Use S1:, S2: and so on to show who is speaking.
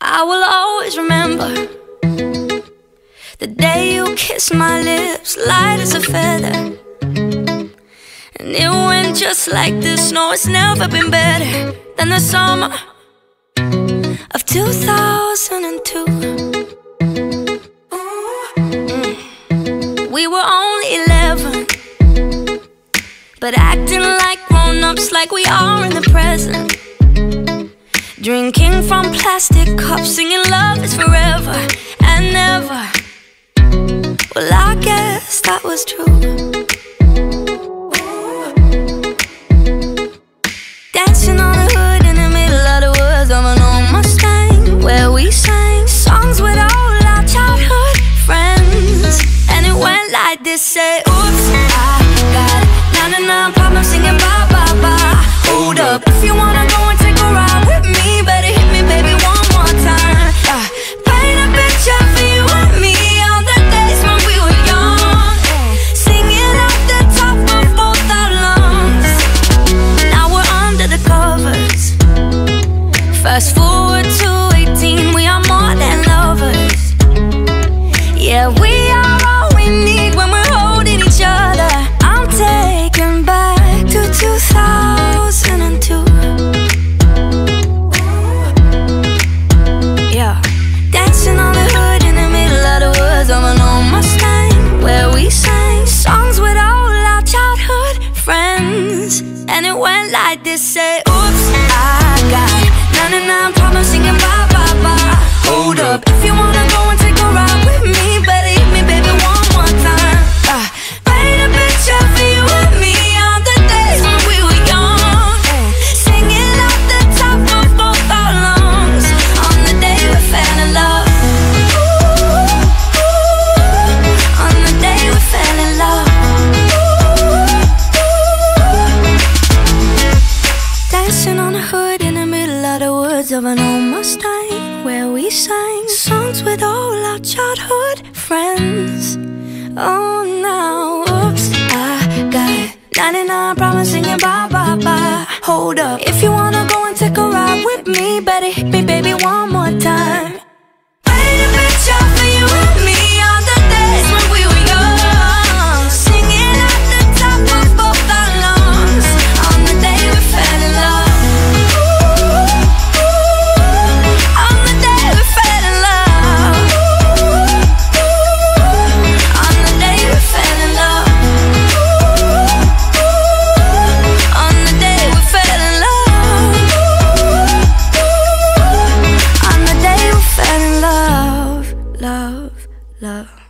S1: I will always remember the day you kissed my lips, light as a feather. And it went just like this. No, it's never been better than the summer of 2002. We were only 11, but acting like grown-ups, like we are in the present. Drinking from plastic cups, singing love is forever and never. Well, I guess that was true. Dancing on the hood in the middle of the woods of an old Mustang, where we sang songs with all our childhood friends. And it went like this, say, oops, I got 99 problems singing bye, bye, bye. Hold up, if you wanna go and take a ride with me, better hit me, baby, one more time. Paint a picture for you and me on the days when we were young, singing off the top of both our lungs. Now we're under the covers. Fast forward to 18, we are more than lovers. Yeah, we are all we need when we're holding each other. I'm taken back to 2002. Yeah, dancing on the hood in the middle of the woods of an old Mustang, where we sang songs with all our childhood friends. And it went like this, say, oops, I got 99 problems singing bye, bye, bye. Hold up, if you wanna go and take a ride with me, better hit me, baby, one more time. Paint a picture for you and me on the days when we were young, singing off the top of both our lungs on the day we fell in love. On the day we fell in love. Dancing on the hood in the middle of the woods of an old Mustang, where we sang songs with all our childhood friends. Oh, now, oops, I got 99 problems singing bye, bye, bye. Hold up, if you wanna go and take a ride with me, better hit me, baby, one more time. Paint a picture for you and me on the days when we were young, singing at the top of both our lungs on the day we fell in love. On the day we fell in love. On the day we fell in love. On the day we fell in love. On the day we fell in love. Love, love.